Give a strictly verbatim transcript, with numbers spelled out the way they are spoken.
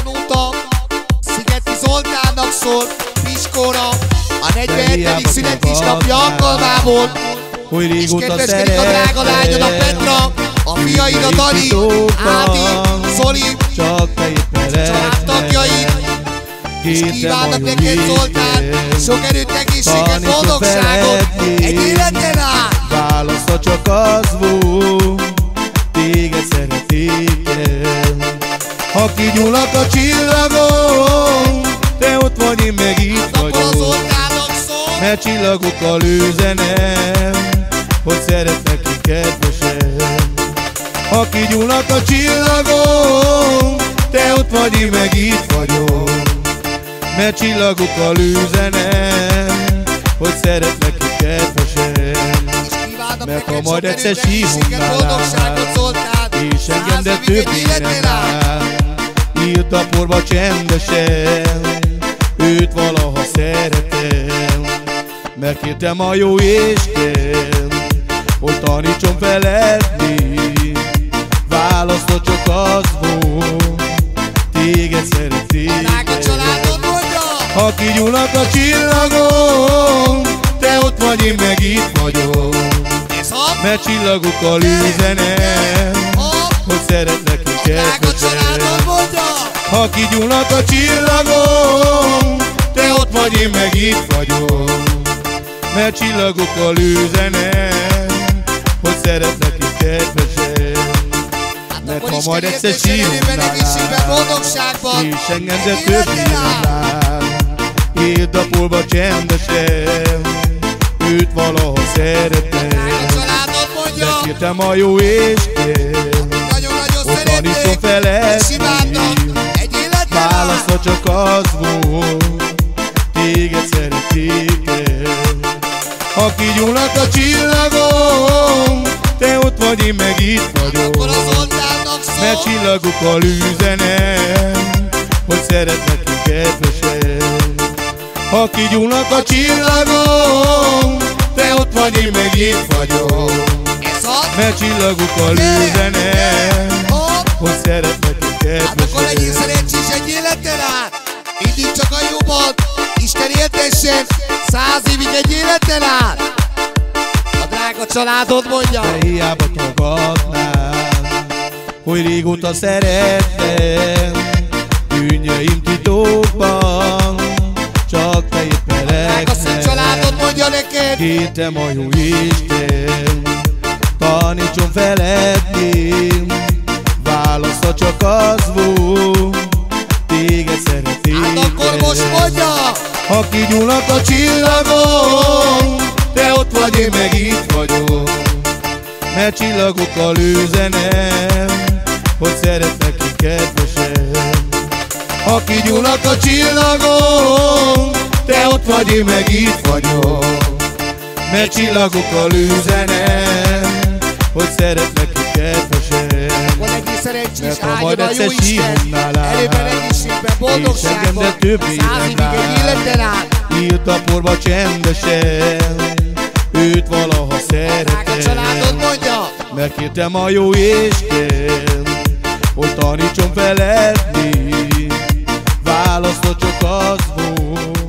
telefonóta Szigeti Zoltánnak szól Piskóra a negyvenhetedik születésnapja alkalmából. hogy és régóta kedveskedik a drága lányod, a Petra, a fiaid, a Dani, Ádi, Zoli, csak te éppen családtagjaid, és kívánnak neked, Zoltán, sok erőt, egészséget, boldogságot, egy életen át. Válasza csak az volt, téged szeretnék el. Ha kigyullak a csillagon, te ott vagy, én meg itt vagyok. Mert csillagokkal üzenem, hogy szeretlek én kedvesem. Ha kigyullak a csillagon, te ott vagy, én meg itt vagyok. Mert csillagokkal üzenem, hogy szeretlek én kedvesem. Mert ha majd egyszer sírunk és engem, de többé nem áll, írt a porba csendesen, őt valaha szeretem. Mert kértem a jó Isten, hogy tanítson feledni, választod csak az volt, téged szeretnék. Ha kigyullak a csillagon, te ott vagy, én meg itt vagyok. Mert csillagokkal üzenem, hogy szeretlek én kedvesem. Ha kigyullak a csillagon, te ott vagy, én meg itt vagyok. Mert csillagokkal üzenem, hogy szeretlek én kedvesem. Mert ha majd egyszer sírnál, és engem de többé nem lát, írd a polba csendesen, őt valaha szeretem. Megkértem a jó Isten, hogy tanítson feledni, választva csak az volt, téged szeretnék el. Ha kigyullak a csillagon, te ott vagy, én meg itt vagyok. Mert csillagokkal üzenem, hogy szeretlek én kedvesem. Ha kigyullak a csillagon, te ott vagy, én meg itt vagyok. Mert csillagokkal üzenem, hogy szeretlek én kedvesem. Hát akkor legyél szerencsés egy életen át, mindig csak a jobbat, Isten éltessen, száz évig egy életen át. A drága családod mondja. De hiába tagadnám, hogy régóta szerettem, bűnjeim titokban, csak te éppen drága szent családod mondja neked. Kértem a jó Isten, tanítson feledni, válasza csak az volt, téged szeretnék. Hát akkor most mondja. Ha kigyullak a csillagon, te ott vagy, én meg itt vagyok. Mert csillagokkal üzenem, hogy szeretlek én kedvesem. Ha kigyullak a csillagon, te ott vagy, én meg itt vagyok. Mert csillagokkal üzenem, hogy szeretlek én kedvesem. Akkor legyél szerencsés, áldjon a jó Isten, erőben, egészségben, boldogságban, száz évig egy életen át. Írt a porba csendesen, őt valaha szeretem. Mert kértem a jó Isten, hogy tanítson feledni, választod csak az volt,